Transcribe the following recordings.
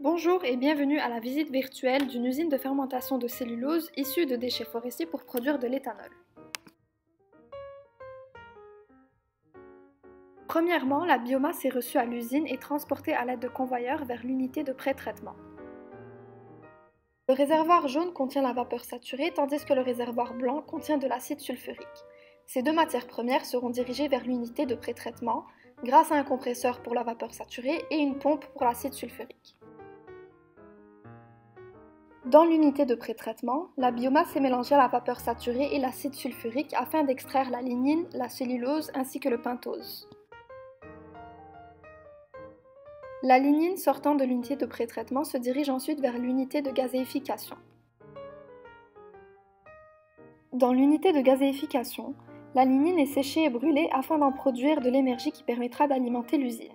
Bonjour et bienvenue à la visite virtuelle d'une usine de fermentation de cellulose issue de déchets forestiers pour produire de l'éthanol. Premièrement, la biomasse est reçue à l'usine et transportée à l'aide de convoyeurs vers l'unité de pré-traitement. Le réservoir jaune contient la vapeur saturée tandis que le réservoir blanc contient de l'acide sulfurique. Ces deux matières premières seront dirigées vers l'unité de pré-traitement grâce à un compresseur pour la vapeur saturée et une pompe pour l'acide sulfurique. Dans l'unité de pré-traitement, la biomasse est mélangée à la vapeur saturée et l'acide sulfurique afin d'extraire la lignine, la cellulose ainsi que le pentose. La lignine sortant de l'unité de pré-traitement se dirige ensuite vers l'unité de gazéification. Dans l'unité de gazéification, la lignine est séchée et brûlée afin d'en produire de l'énergie qui permettra d'alimenter l'usine.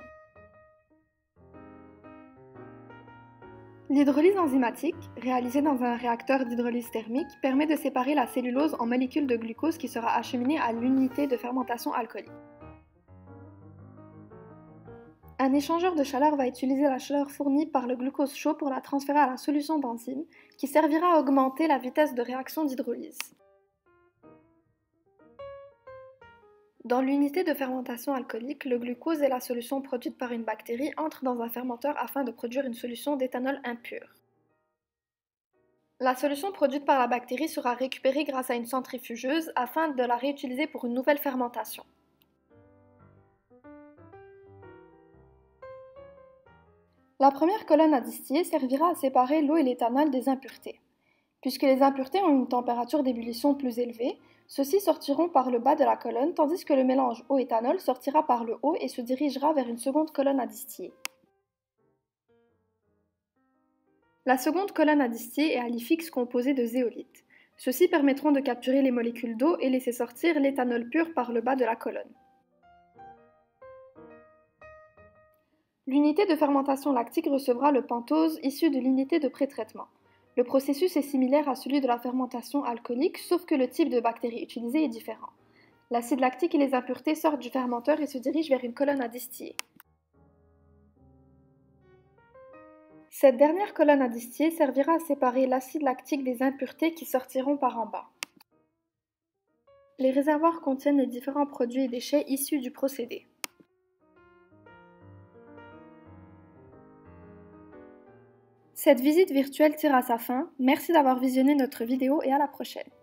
L'hydrolyse enzymatique, réalisée dans un réacteur d'hydrolyse thermique, permet de séparer la cellulose en molécules de glucose qui sera acheminée à l'unité de fermentation alcoolique. Un échangeur de chaleur va utiliser la chaleur fournie par le glucose chaud pour la transférer à la solution d'enzyme, qui servira à augmenter la vitesse de réaction d'hydrolyse. Dans l'unité de fermentation alcoolique, le glucose et la solution produite par une bactérie entrent dans un fermenteur afin de produire une solution d'éthanol impur. La solution produite par la bactérie sera récupérée grâce à une centrifugeuse afin de la réutiliser pour une nouvelle fermentation. La première colonne à distiller servira à séparer l'eau et l'éthanol des impuretés. Puisque les impuretés ont une température d'ébullition plus élevée, ceux-ci sortiront par le bas de la colonne tandis que le mélange eau-éthanol sortira par le haut et se dirigera vers une seconde colonne à distiller. La seconde colonne à distiller est à lit fixe composée de zéolite. Ceux-ci permettront de capturer les molécules d'eau et laisser sortir l'éthanol pur par le bas de la colonne. L'unité de fermentation lactique recevra le pentose issu de l'unité de pré-traitement. Le processus est similaire à celui de la fermentation alcoolique, sauf que le type de bactérie utilisé est différent. L'acide lactique et les impuretés sortent du fermenteur et se dirigent vers une colonne à distiller. Cette dernière colonne à distiller servira à séparer l'acide lactique des impuretés qui sortiront par en bas. Les réservoirs contiennent les différents produits et déchets issus du procédé. Cette visite virtuelle tire à sa fin. Merci d'avoir visionné notre vidéo et à la prochaine.